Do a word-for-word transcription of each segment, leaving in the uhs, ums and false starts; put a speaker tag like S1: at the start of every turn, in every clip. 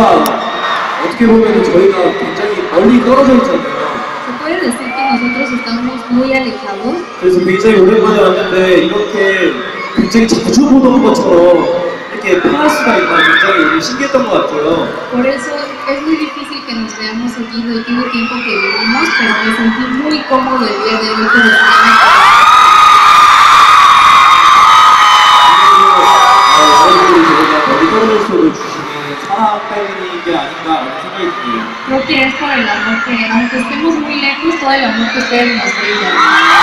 S1: 어떻게 보면 저희가 굉장히 멀리 떨어져 있잖아요.
S2: Se puede decir que nosotros estamos muy alejados.
S1: 그래서 굉장히 오랜만에 왔는데 이렇게 굉장히 자주 보던 것처럼 이렇게 편할 수가 있나 굉장히 신기했던 것 같아요.
S2: Por eso es muy difícil que nos veamos seguido y tiene tiempo que vivimos, pero me sentí muy cómodo el día de hoy con ustedes. Creo que es por el amor que, aunque estemos muy lejos, todo el amor que ustedes nos brindan.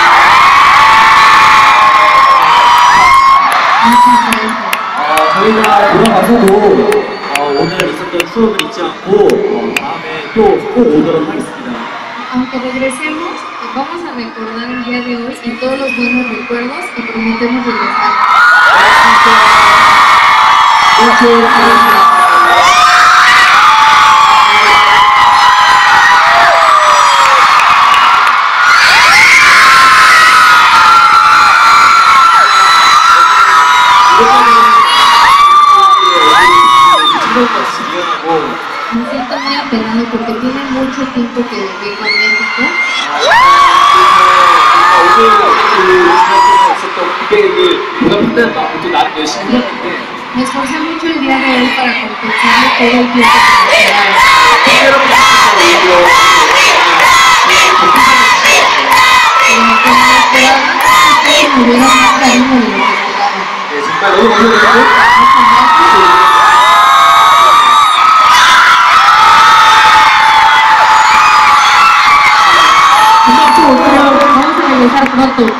S2: Muchas gracias.
S1: 저희가 돌아가서도 오늘 있었던 추억을 잊지 않고 다음에 또 꼭 오도록 하겠습니다.
S2: Aunque regresemos, vamos a recordar el día de hoy y todos los buenos recuerdos y prometemos regresar.
S1: Muchas gracias.
S2: Me siento muy apenado porque tiene mucho tiempo que vengo a México. Me esforcé mucho el día de hoy para compensarle todo el tiempo que me quedaba. Pero como me esperaba, ustedes me dieron más cariño de lo que esperaban. Vamos a regresar pronto.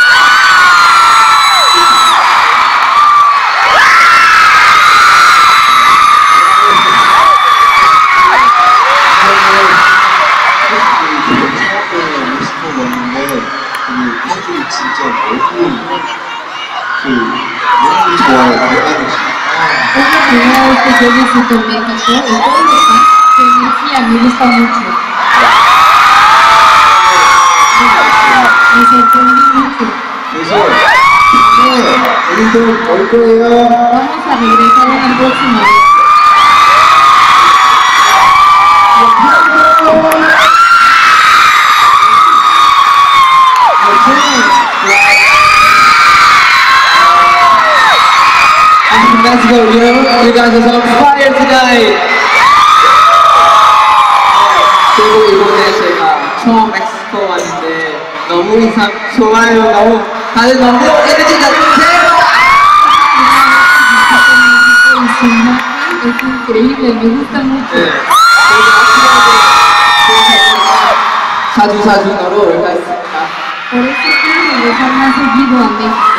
S2: Es la primera vez que yo visito México y todos los fans, su energía me gusta mucho. Me sorprendí mucho. Vamos a regresar en el próximo día.
S3: Let's go, you. You guys are on fire tonight. 그리고 이번에 제가 처음 멕시코 왔는데 너무 인상 좋아요. 너무 다들 너무 에너지 넘치세요.
S2: Es increíble, me gusta mucho.
S3: 네. 자주 자주 놀러 올까 했습니다.
S2: Por eso quiero regresar más seguido a México.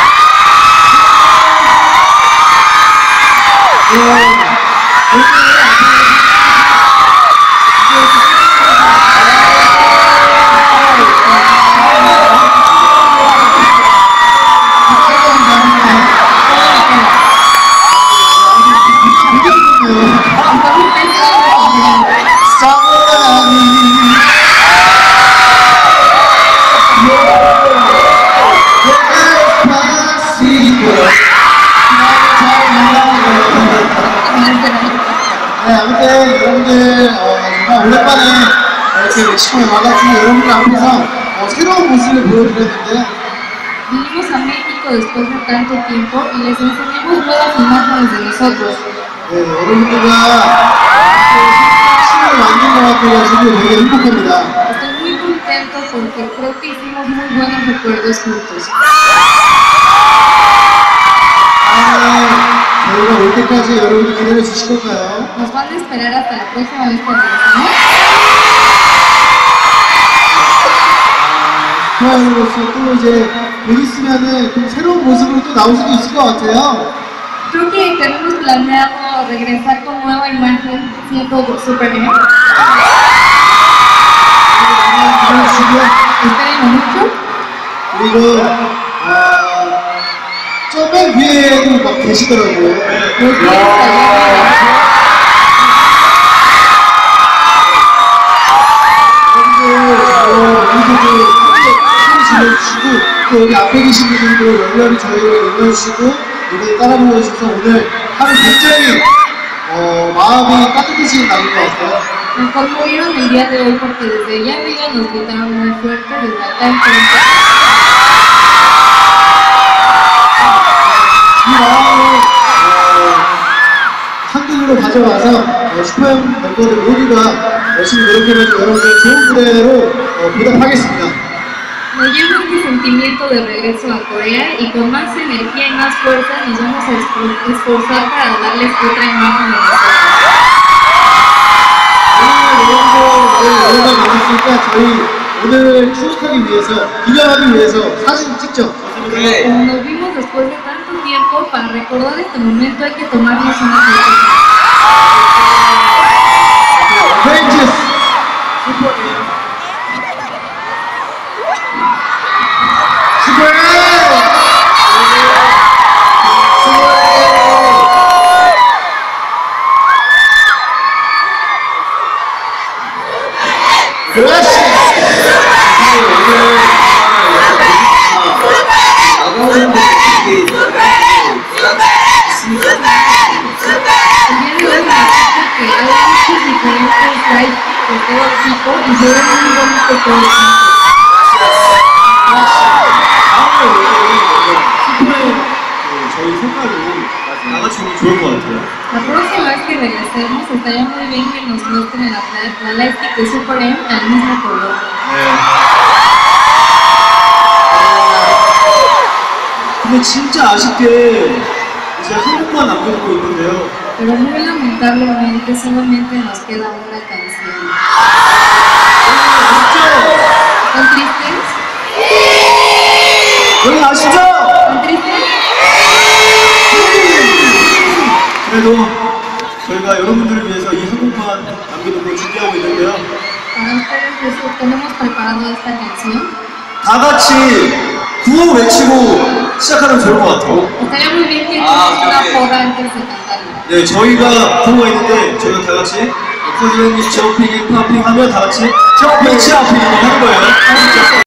S4: 네, 아무튼 여러분들 어, 정말 오랜만에 이렇게 멕시코에 와가지고 여러분들 앞에서 어, 새로운 모습을 보여드렸는데
S2: Vinimos a México después de tanto tiempo y les enseñamos nuevas imágenes de nosotros.
S4: 네, 여러분들과 시간을 만든 것 같아가지고 되게 행복합니다.
S2: Estoy muy contento porque creo que hicimos muy buenos recuerdos juntos.
S4: 저희가 올 때까지 여러분들 기다려 주실 건가요?
S2: ¿Nos van a esperar hasta la próxima vez que regresemos?
S4: 스파이로서 또 이제 곧 있으면은 좀 새로운 모습으로 또 나올 수도 있을 것 같아요.
S2: Creo que tenemos planeado regresar con nueva imagen siendo Superman. Espérenlo mucho.
S4: 그리고 어, 저 맨 위에도 막 계시더라고요.
S2: Los días allá.
S4: 지내주시고 또 여기 앞에 계신 분들도 열렬히 저희를 응원해주시고 무대에 따라 불러주셔서 오늘 하루 굉장히 어, 마음 마음이 따뜻해지는 날인 것 같아요.
S2: Me conmovieron el día de hoy porque desde allá arriba nos gritaron muy fuerte desde acá enfrente.
S4: 이 마음을 어, 한국으로 가져와서 어, 슈퍼엠 멤버들 모두가 열심히 노력해가지고 여러분들 좋은 무대로 어, 보답하겠습니다.
S2: Me llevo este sentimiento de regreso a Corea y con más energía y más fuerza nos vamos a esfor- esforzar para darles otra imagen de nosotros.
S4: 오늘 여러분들 오랜만에 만났으니까 저희 오늘 추억하기 위해서, 기념하기 위해서 사진 찍죠.
S3: 그래.
S2: Como nos vimos después de tanto tiempo, para recordar este momento hay que tomarnos una foto.
S4: 프렌치스 슈퍼 그렇지.
S3: 나가는 게 되게
S2: El día de hoy me parece que hay muchos diferentes likes de todo tipo y se ven muy bonitos todos juntos.
S1: 다음에 올 때는 슈퍼맨 그 저희 색깔로 다 같이 오면 좋을 것 같아요.
S2: La próxima vez que regresemos estaría muy bien que nos muestren la, la lightstick de Super M al mismo color.
S1: 네. 근데 진짜 아쉽게 이제 한 곡만 남겨두고 있는데요.
S2: Pero muy lamentablemente solamente nos queda una canción.
S1: 아쉽죠?
S2: ¿Están tristes?
S1: 여러분 아시죠?
S2: ¿Están tristes?
S1: 그래도 저희가 여러분들을 위해서 이 한 곡만 남겨두고 준비하고 있는데요.
S2: Para ustedes eso, tenemos preparado esta canción.
S1: 다 같이 구호 외치고 시작하면 좋을 것 같아요.
S2: Estaría muy bien que
S3: Ah,
S2: hiciéramos una
S3: ok.
S2: porra antes de cantarla.
S1: 네, 저희가 구호가 있는데 저희가 다 같이 커즈니 점핑 팝핑 하면 다 같이 점핑 치아핑 하는 거예요.